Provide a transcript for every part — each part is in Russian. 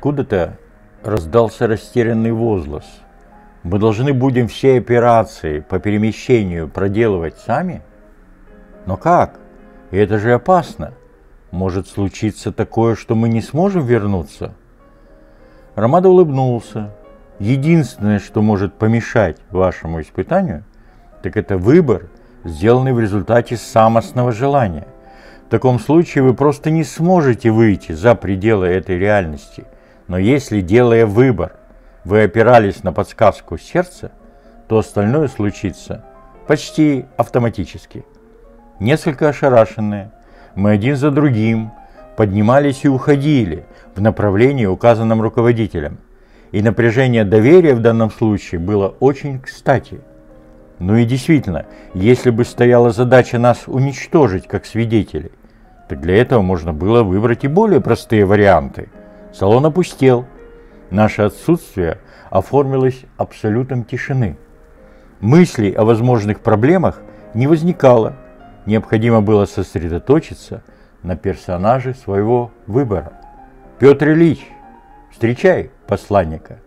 Откуда-то раздался растерянный возглас. Мы должны будем все операции по перемещению проделывать сами? Но как? И это же опасно. Может случиться такое, что мы не сможем вернуться? Рамада улыбнулся. Единственное, что может помешать вашему испытанию, так это выбор, сделанный в результате самостного желания. В таком случае вы просто не сможете выйти за пределы этой реальности. Но если, делая выбор, вы опирались на подсказку сердца, то остальное случится почти автоматически. Несколько ошарашенные, мы один за другим поднимались и уходили в направлении, указанном руководителем. И напряжение доверия в данном случае было очень кстати. Ну и действительно, если бы стояла задача нас уничтожить как свидетелей, так для этого можно было выбрать и более простые варианты. Салон опустел. Наше отсутствие оформилось абсолютом тишины. Мыслей о возможных проблемах не возникало. Необходимо было сосредоточиться на персонаже своего выбора. Петр Ильич, встречай посланника.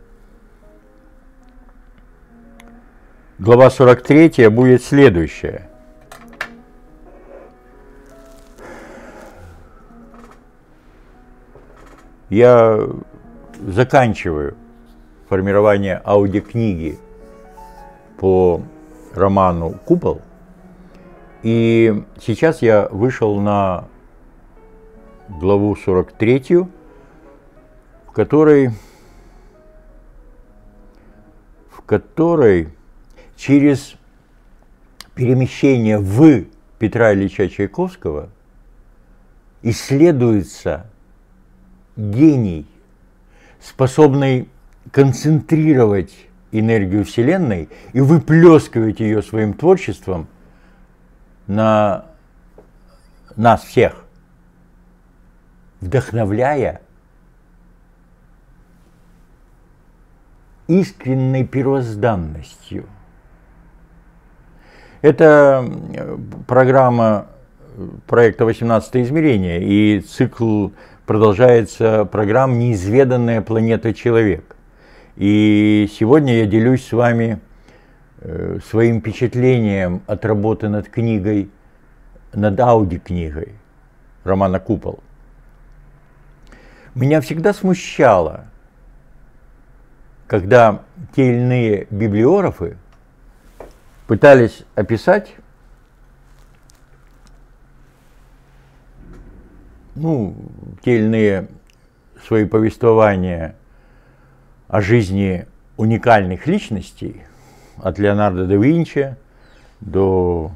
Глава 43 будет следующая. Я заканчиваю формирование аудиокниги по роману «Купол». И сейчас я вышел на главу 43, в которой через перемещение в Петра Ильича Чайковского исследуется гений, способный концентрировать энергию Вселенной и выплескивать ее своим творчеством на нас всех, вдохновляя искренней первозданностью. Это программа проекта «18 измерение», и цикл продолжается программ «Неизведанная планета Человек». И сегодня я делюсь с вами своим впечатлением от работы над книгой, над аудиокнигой романа «Купол». Меня всегда смущало, когда те или иные библиографы пытались описать те или иные свои повествования о жизни уникальных личностей, от Леонардо да Винчи до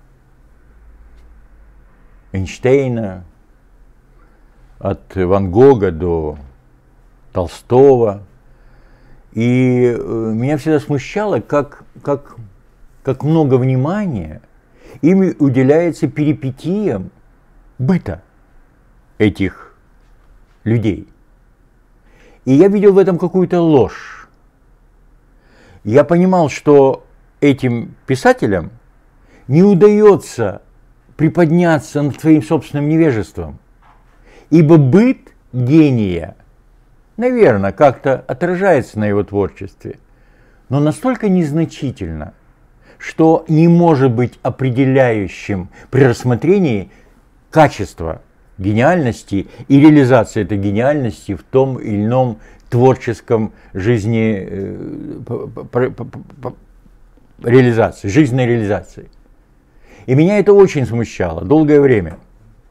Эйнштейна, от Ван Гога до Толстого. И меня всегда смущало, как много внимания ими уделяется перипетиям быта этих людей. И я видел в этом какую-то ложь. Я понимал, что этим писателям не удается приподняться над своим собственным невежеством, ибо быт гения, наверное, как-то отражается на его творчестве, но настолько незначительно, что не может быть определяющим при рассмотрении качества гениальности и реализации этой гениальности в том или ином творческом жизненной реализации. И меня это очень смущало долгое время.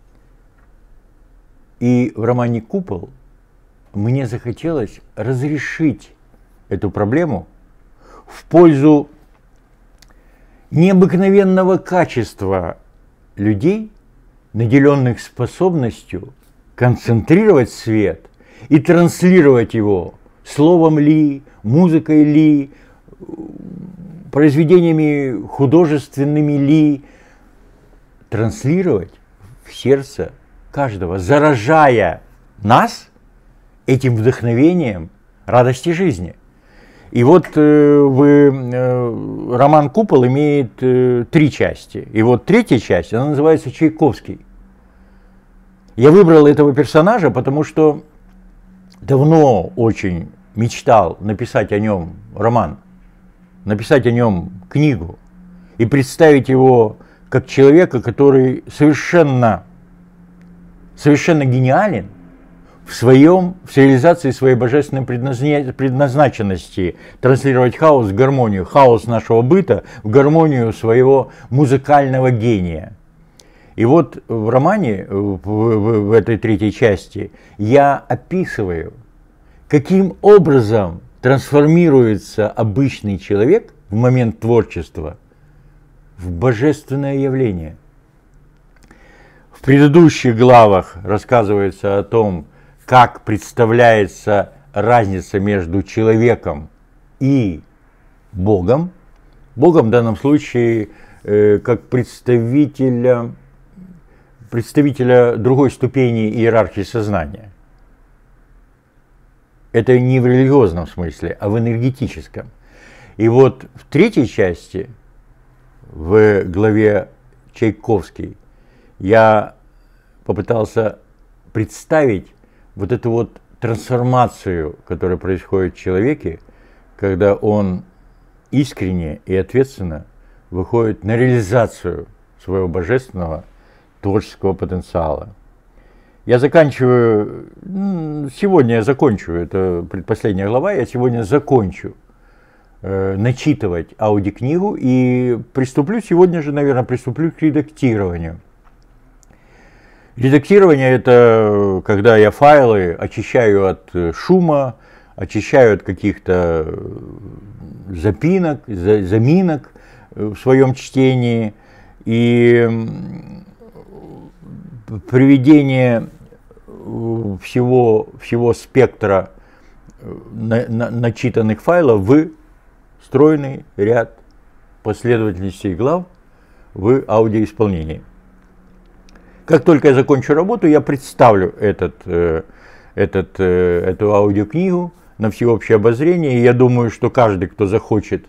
И в романе «Купол» мне захотелось разрешить эту проблему в пользу необыкновенного качества людей, наделенных способностью концентрировать свет и транслировать его словом ли, музыкой ли, произведениями художественными ли, транслировать в сердце каждого, заражая нас этим вдохновением радости жизни. И вот роман «Купол» имеет 3 части. И вот 3-я часть, она называется «Чайковский». Я выбрал этого персонажа, потому что давно очень мечтал написать о нем роман, написать о нем книгу и представить его как человека, который совершенно гениален в реализации своей божественной предназначенности, транслировать хаос в гармонию, хаос нашего быта в гармонию своего музыкального гения. И вот в романе, в этой третьей части, я описываю, каким образом трансформируется обычный человек в момент творчества в божественное явление. В предыдущих главах рассказывается о том, как представляется разница между человеком и Богом. Богом в данном случае как представителя другой ступени иерархии сознания. Это не в религиозном смысле, а в энергетическом. И вот в третьей части, в главе Чайковский, я попытался представить вот эту вот трансформацию, которая происходит в человеке, когда он искренне и ответственно выходит на реализацию своего божественного творческого потенциала. Я заканчиваю, сегодня я закончу, это предпоследняя глава, я сегодня закончу начитывать аудиокнигу и сегодня же, наверное, приступлю к редактированию. Редактирование – это когда я файлы очищаю от шума, очищаю от каких-то заминок в своем чтении, и приведение всего спектра начитанных файлов в стройный ряд последовательностей глав в аудиоисполнении. Как только я закончу работу, я представлю эту аудиокнигу на всеобщее обозрение, и я думаю, что каждый, кто захочет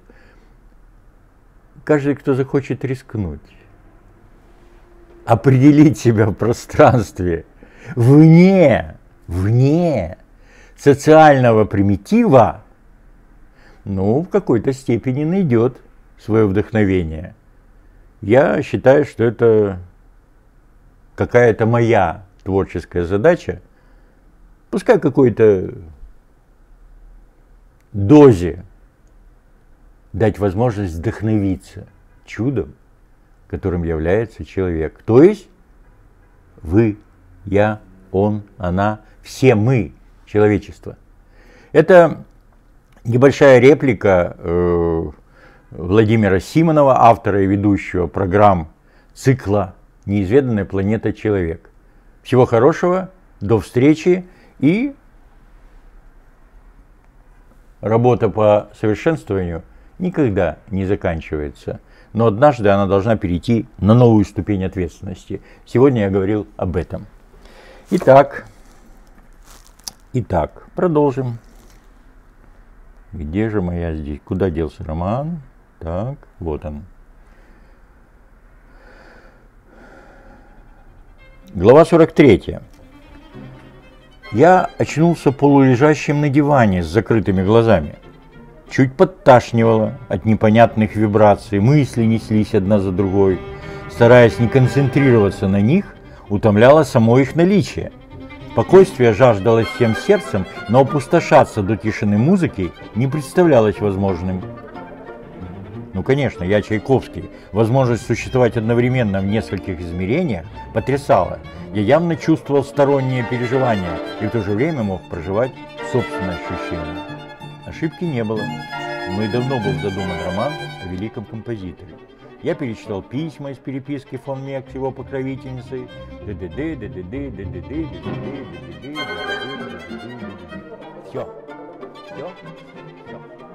рискнуть, определить себя в пространстве вне социального примитива, в какой-то степени найдет свое вдохновение. Я считаю, что это какая-то моя творческая задача, пускай какой-то дозе дать возможность вдохновиться чудом, которым является человек. То есть вы, я, он, она, все мы, человечество. Это небольшая реплика Владимира Симонова, автора и ведущего программ цикла «Неизведанная планета Человек». Всего хорошего, до встречи, и работа по совершенствованию никогда не заканчивается. Но однажды она должна перейти на новую ступень ответственности. Сегодня я говорил об этом. Итак, продолжим. Где же моя здесь? Куда делся роман? Так, вот он. Глава 43. Я очнулся полулежащим на диване с закрытыми глазами. Чуть подташнивало от непонятных вибраций, мысли неслись одна за другой. Стараясь не концентрироваться на них, утомляло само их наличие. Спокойствие жаждалось всем сердцем, но опустошаться до тишины музыки не представлялось возможным. Конечно, я Чайковский. Возможность существовать одновременно в нескольких измерениях потрясала. Я явно чувствовал сторонние переживания и в то же время мог проживать собственные ощущения. Ошибки не было. Мной давно был задуман роман о великом композиторе. Я перечитал письма из переписки фон Мек с его покровительницей. Все.